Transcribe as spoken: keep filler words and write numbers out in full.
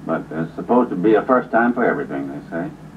But it's supposed to be a first time for everything, they say.